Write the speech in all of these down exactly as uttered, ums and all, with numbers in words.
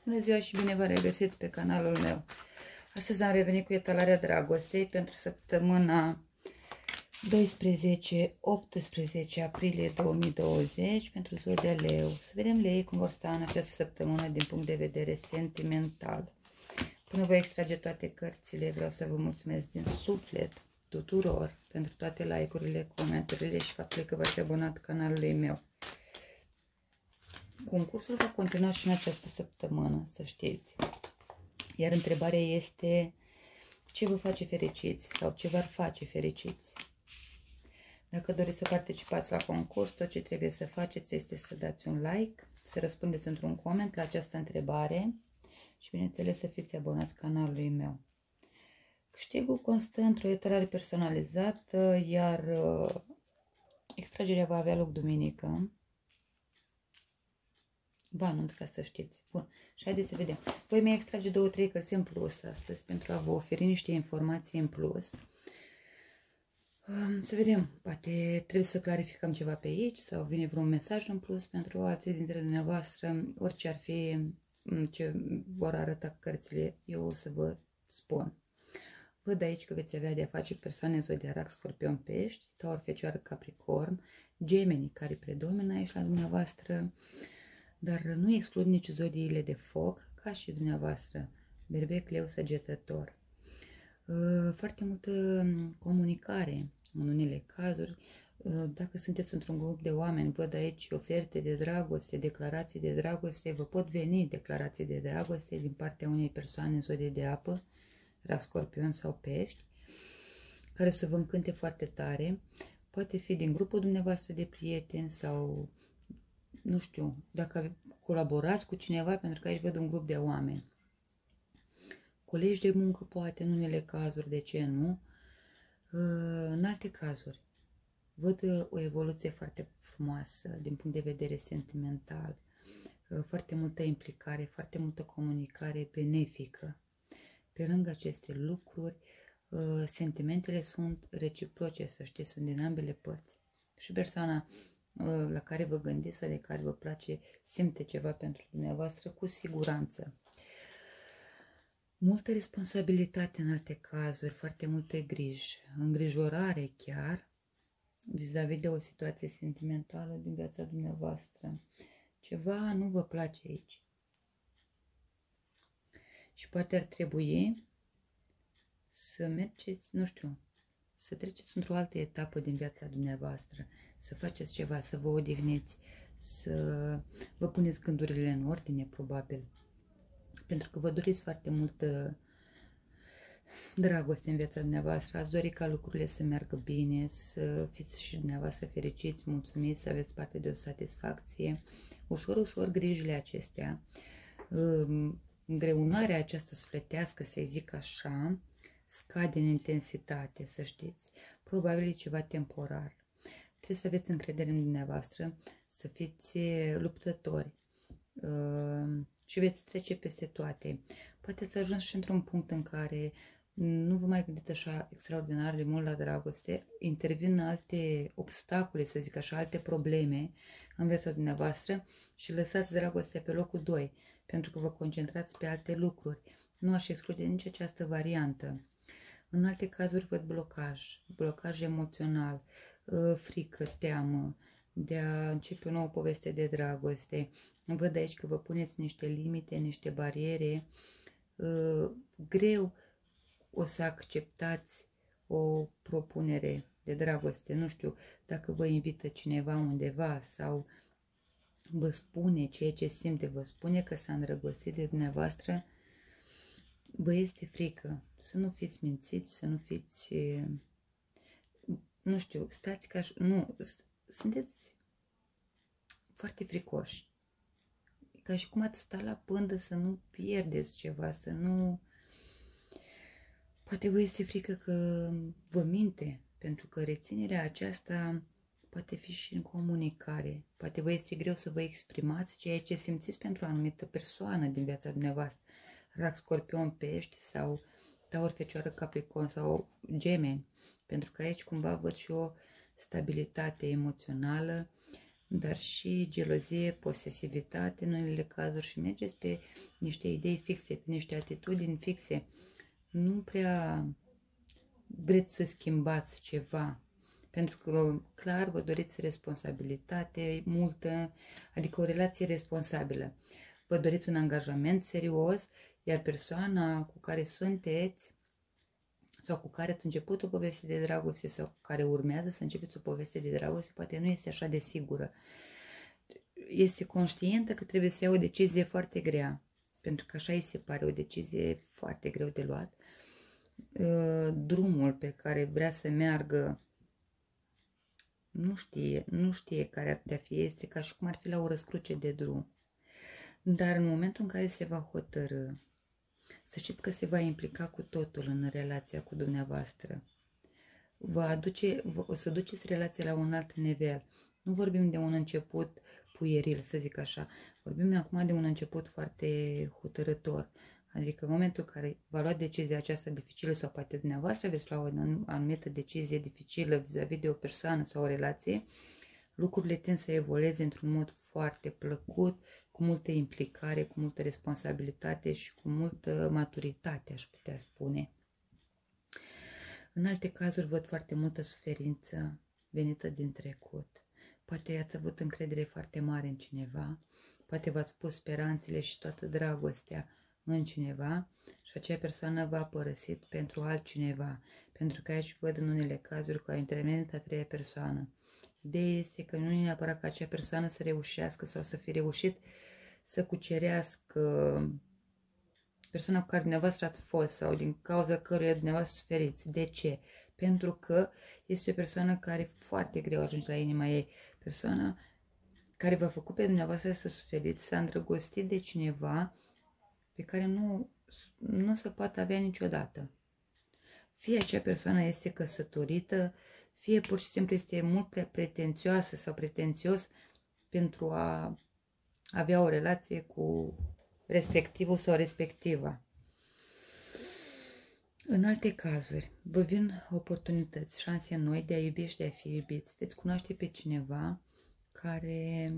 Bună ziua și bine v-am regăsit pe canalul meu. Astăzi am revenit cu etalarea dragostei pentru săptămâna doisprezece optsprezece aprilie două mii douăzeci pentru zodia Leu. Să vedem Lei cum vor sta în această săptămână din punct de vedere sentimental. Până voi extrage toate cărțile, vreau să vă mulțumesc din suflet tuturor pentru toate like-urile, comentariile și faptul că v-ați abonat canalului meu. Concursul va continua și în această săptămână, să știți. Iar întrebarea este: ce vă face fericiți sau ce v-ar face fericiți? Dacă doriți să participați la concurs, tot ce trebuie să faceți este să dați un like, să răspundeți într-un coment la această întrebare și, bineînțeles, să fiți abonați canalului meu. Câștigul constă într-o etalare personalizată, iar uh, extragerea va avea loc duminică. Vă anunț ca să știți. Bun. Și haideți să vedem. Voi mai extrage două, trei cărți în plus astăzi pentru a vă oferi niște informații în plus. Să vedem. Poate trebuie să clarificăm ceva pe aici sau vine vreun mesaj în plus pentru alții dintre dumneavoastră. Orice ar fi ce vor arăta cărțile, eu o să vă spun. Văd aici că veți avea de-a face cu persoane zodiac, Scorpion, Pești, Taur, Fecioară, Capricorn, Gemeni care predomină aici la dumneavoastră. Dar nu exclud nici zodiile de foc, ca și dumneavoastră, Berbec, Leu, Săgetător. Foarte multă comunicare în unele cazuri. Dacă sunteți într-un grup de oameni, văd aici oferte de dragoste, declarații de dragoste, vă pot veni declarații de dragoste din partea unei persoane în zodie de apă, la Scorpion sau Pești, care să vă încânte foarte tare. Poate fi din grupul dumneavoastră de prieteni sau nu știu, dacă colaborați cu cineva, pentru că aici văd un grup de oameni. Colegi de muncă, poate, în unele cazuri, de ce nu? În alte cazuri, văd o evoluție foarte frumoasă din punct de vedere sentimental, foarte multă implicare, foarte multă comunicare benefică. Pe lângă aceste lucruri, sentimentele sunt reciproce, să știți, sunt din ambele părți. Și persoana la care vă gândiți sau de care vă place simte ceva pentru dumneavoastră cu siguranță. Multă responsabilitate în alte cazuri, foarte multe griji, îngrijorare chiar vis-a-vis de o situație sentimentală din viața dumneavoastră. Ceva nu vă place aici. Și poate ar trebui să mergeți, nu știu, să treceți într-o altă etapă din viața dumneavoastră, să faceți ceva, să vă odihniți, să vă puneți gândurile în ordine, probabil. Pentru că vă doriți foarte multă dragoste în viața dumneavoastră, ați dori ca lucrurile să meargă bine, să fiți și dumneavoastră fericiți, mulțumiți, să aveți parte de o satisfacție. Ușor, ușor, grijile acestea, îngreunarea aceasta sufletească, să zic așa, scade în intensitate, să știți. Probabil e ceva temporar. Trebuie să aveți încredere în dumneavoastră, să fiți luptători uh, și veți trece peste toate. Poate ați ajuns și într-un punct în care nu vă mai gândiți așa extraordinar de mult la dragoste, intervin alte obstacole, să zic așa, alte probleme în viața dumneavoastră și lăsați dragostea pe locul doi, pentru că vă concentrați pe alte lucruri. Nu aș exclude nici această variantă. În alte cazuri văd blocaj, blocaj emoțional, frică, teamă de a începe o nouă poveste de dragoste. Văd aici că vă puneți niște limite, niște bariere. Greu o să acceptați o propunere de dragoste. Nu știu, dacă vă invită cineva undeva sau vă spune ceea ce simte, vă spune că s-a îndrăgostit de dumneavoastră, vă este frică să nu fiți mințiți, să nu fiți, nu știu, stați ca, nu, sunteți foarte fricoși, ca și cum ați sta la pândă să nu pierdeți ceva, să nu, poate vă este frică că vă minte, pentru că reținerea aceasta poate fi și în comunicare, poate vă este greu să vă exprimați ceea ce simțiți pentru o anumită persoană din viața dumneavoastră, Rac, Scorpion, Pești sau Taur, Fecioară, Capricorn sau Gemeni, pentru că aici cumva văd și o stabilitate emoțională, dar și gelozie, posesivitate în unele cazuri și mergeți pe niște idei fixe, pe niște atitudini fixe. Nu prea vreți să schimbați ceva, pentru că clar vă doriți responsabilitate multă, adică o relație responsabilă. Vă doriți un angajament serios, iar persoana cu care sunteți sau cu care ați început o poveste de dragoste sau cu care urmează să începeți o poveste de dragoste, poate nu este așa de sigură. Este conștientă că trebuie să ia o decizie foarte grea, pentru că așa îi se pare o decizie foarte greu de luat. Drumul pe care vrea să meargă nu știe, nu știe care ar putea fi, este ca și cum ar fi la o răscruce de drum. Dar în momentul în care se va hotărâ, să știți că se va implica cu totul în relația cu dumneavoastră. Va aduce, o să duceți relația la un alt nivel. Nu vorbim de un început puieril, să zic așa. Vorbim acum de un început foarte hotărător. Adică în momentul în care va lua decizia aceasta dificilă sau poate dumneavoastră veți lua o anumită decizie dificilă vis-a-vis de o persoană sau o relație, lucrurile tind să evolueze într-un mod foarte plăcut, cu multă implicare, cu multă responsabilitate și cu multă maturitate, aș putea spune. În alte cazuri văd foarte multă suferință venită din trecut. Poate ați avut încredere foarte mare în cineva, poate v-ați pus speranțele și toată dragostea în cineva și acea persoană v-a părăsit pentru altcineva, pentru că aici văd în unele cazuri că a intervenit a treia persoană. Ideea este că nu e neapărat ca acea persoană să reușească sau să fi reușit să cucerească persoana cu care dumneavoastră ați fost sau din cauza căruia dumneavoastră suferiți. De ce? Pentru că este o persoană care foarte greu ajunge la inima ei. Persoana care v-a făcut pe dumneavoastră să suferiți, s-a îndrăgostit de cineva pe care nu, nu se poate avea niciodată. Fie acea persoană este căsătorită, fie pur și simplu este mult prea pretențioasă sau pretențios pentru a avea o relație cu respectivul sau respectiva. În alte cazuri, vă vin oportunități, șanse noi de a iubi și de a fi iubiți. Veți cunoaște pe cineva care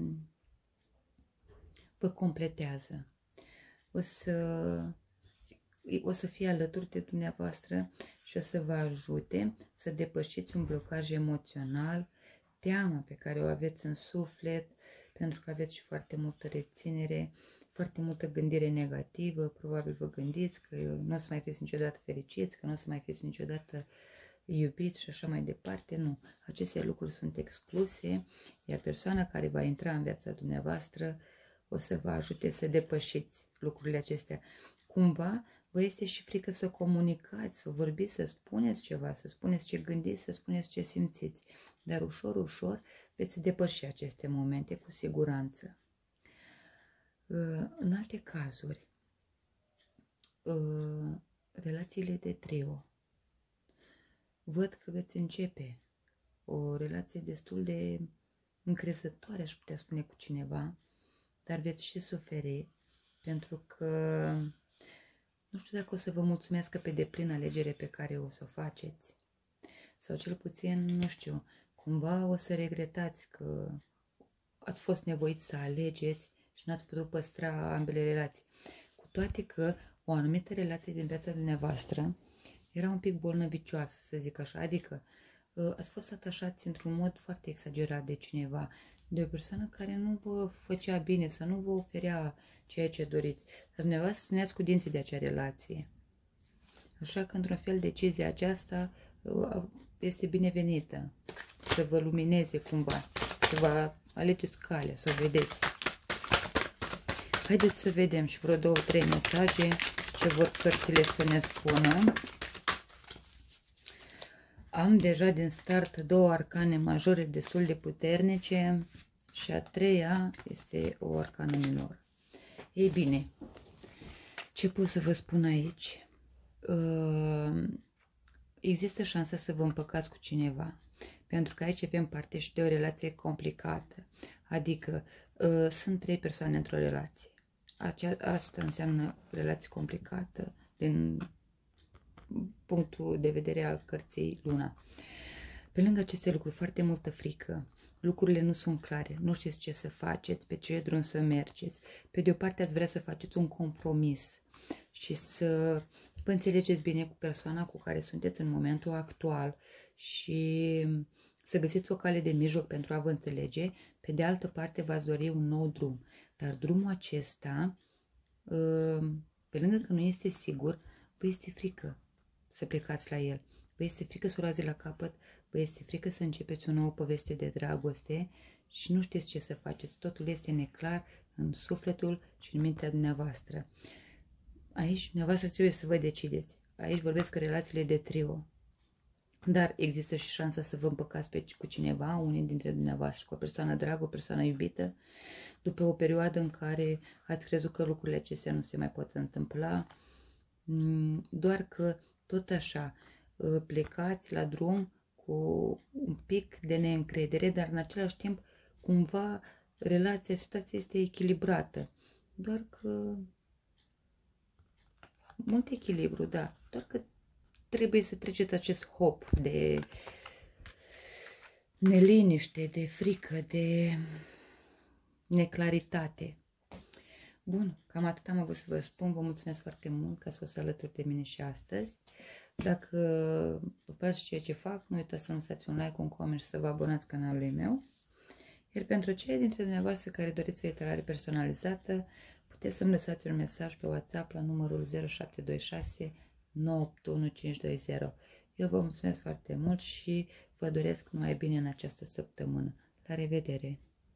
vă completează. O să, o să fie alături de dumneavoastră și o să vă ajute să depășiți un blocaj emoțional, teama pe care o aveți în suflet, pentru că aveți și foarte multă reținere, foarte multă gândire negativă, probabil vă gândiți că nu o să mai fiți niciodată fericiți, că nu o să mai fiți niciodată iubiți și așa mai departe. Nu, aceste lucruri sunt excluse, iar persoana care va intra în viața dumneavoastră o să vă ajute să depășiți lucrurile acestea. Cumva vă este și frică să comunicați, să vorbiți, să spuneți ceva, să spuneți ce gândiți, să spuneți ce simțiți. Dar ușor, ușor veți depăși aceste momente cu siguranță. În alte cazuri, relațiile de trio. Văd că veți începe o relație destul de încrezătoare, aș putea spune, cu cineva, dar veți și suferi, pentru că nu știu dacă o să vă mulțumească pe deplin alegere pe care o să o faceți. Sau cel puțin, nu știu, cumva o să regretați că ați fost nevoiți să alegeți și n-ați putut păstra ambele relații. Cu toate că o anumită relație din viața dumneavoastră era un pic bolnăvicioasă, să zic așa, adică ați fost atașați într-un mod foarte exagerat de cineva, de o persoană care nu vă făcea bine sau nu vă oferea ceea ce doriți. Dar dumneavoastră țineați cu dinții de acea relație. Așa că, într-un fel, decizia aceasta este binevenită, să vă lumineze cumva, să vă alegeți calea, să o vedeți. Haideți să vedem și vreo două, trei mesaje ce vor cărțile să ne spună. Am deja din start două arcane majore destul de puternice și a treia este o arcană minoră. Ei bine, ce pot să vă spun aici? Există șansa să vă împăcați cu cineva, pentru că aici avem parte și de o relație complicată, adică sunt trei persoane într-o relație. Acea, asta înseamnă relație complicată din punctul de vedere al cărții Luna. Pe lângă aceste lucruri, foarte multă frică. Lucrurile nu sunt clare, nu știți ce să faceți, pe ce drum să mergeți. Pe de o parte ați vrea să faceți un compromis și să vă înțelegeți bine cu persoana cu care sunteți în momentul actual și să găsiți o cale de mijloc pentru a vă înțelege. Pe de altă parte v-ați dori un nou drum. Dar drumul acesta, pe lângă că nu este sigur, vă este frică să plecați la el. Vă este frică să o luați la capăt, vă este frică să începeți o nouă poveste de dragoste și nu știți ce să faceți. Totul este neclar în sufletul și în mintea dumneavoastră. Aici dumneavoastră trebuie să vă decideți. Aici vorbesc că relațiile de trio. Dar există și șansa să vă împăcați pe, cu cineva, unii dintre dumneavoastră, cu o persoană dragă, o persoană iubită, după o perioadă în care ați crezut că lucrurile acestea nu se mai pot întâmpla, doar că tot așa plecați la drum cu un pic de neîncredere, dar în același timp cumva relația, situația este echilibrată. Doar că mult echilibru, da, doar că trebuie să treceți acest hop de neliniște, de frică, de neclaritate. Bun, cam atât am avut să vă spun. Vă mulțumesc foarte mult că ați fost alături de mine și astăzi. Dacă vă place ceea ce fac, nu uitați să lăsați un like, un coment și să vă abonați canalului meu. Iar pentru cei dintre dumneavoastră care doriți o etalare personalizată, puteți să-mi lăsați un mesaj pe WhatsApp la numărul zero șapte doi șase nouă opt unu cinci doi zero. Eu vă mulțumesc foarte mult și vă doresc numai bine în această săptămână. La revedere!